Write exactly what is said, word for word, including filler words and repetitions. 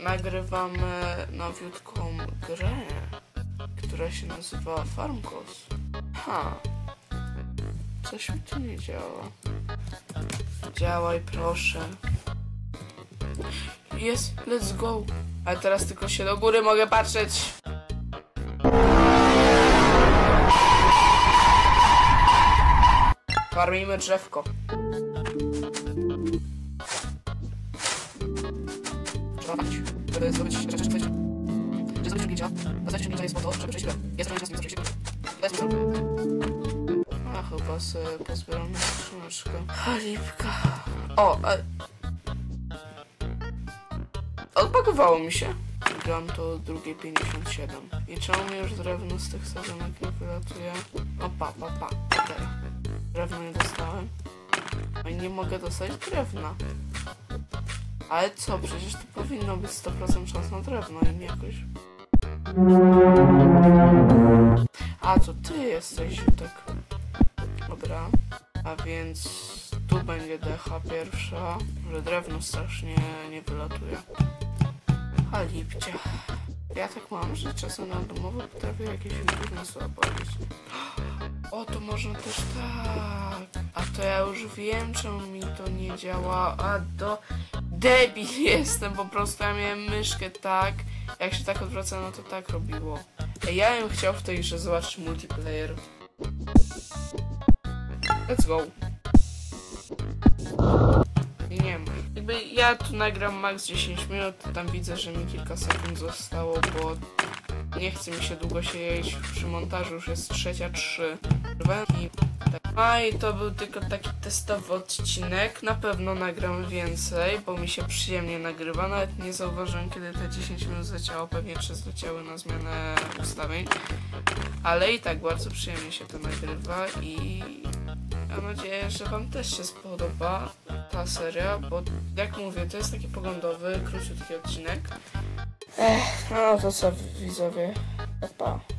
nagrywamy nowiutką grę, która się nazywa Farmcos. Ha, coś mi tu nie działa. Działaj, proszę. Jest, let's go. Ale teraz tylko się do góry mogę patrzeć. Farmimy drzewko. Trzeba palić, żeby zrobić rzeczy, żeby zrobić osiągnięcia. Dostać osiągnięcia jest po to, żeby przejść grę. Jest to osiągnięcia, żeby przejść grę. To jest mój cel. A chyba sobie pozbieramy skrzyneczkę. Halipka. O, a... Odpakowało mi się. Gram to drugie pięćdziesiąt siedem. I czemu mi już drewno z tych sadzonek nie wylatuje? O, pa, pa, pa. Teraz. Drewno nie dostałem. No i nie mogę dostać drewna. Ale co? Przecież to powinno być sto procent szans na drewno i nie jakoś... A, to ty jesteś, Ziutek. Dobra. A więc... Tu będzie decha pierwsza. Że drewno strasznie nie wylatuje. Halipcie. Ja tak mam, że czasem na domowo potrafię jakieś inne złapać. O, to można też tak. A to ja już wiem, czemu mi to nie działa. A do... Debil jestem, po prostu ja miałem myszkę tak. Jak się tak odwraca, no to tak robiło. Ej, ja bym chciał w tej grze zobaczyć multiplayer. Let's go. I nie ma. Jakby ja tu nagram max dziesięć minut, tam widzę, że mi kilka sekund zostało, bo nie chce mi się długo siedzieć przy montażu, już jest trzecia trzy. I tak. A i to był tylko taki testowy odcinek, na pewno nagram więcej, bo mi się przyjemnie nagrywa, nawet nie zauważyłem, kiedy te dziesięć minut zleciało, pewnie trzy zleciały na zmianę ustawień, ale i tak bardzo przyjemnie się to nagrywa i mam nadzieję, że wam też się spodoba ta seria, bo jak mówię, to jest taki poglądowy, króciutki odcinek. Ech, no to co widzowie, pa.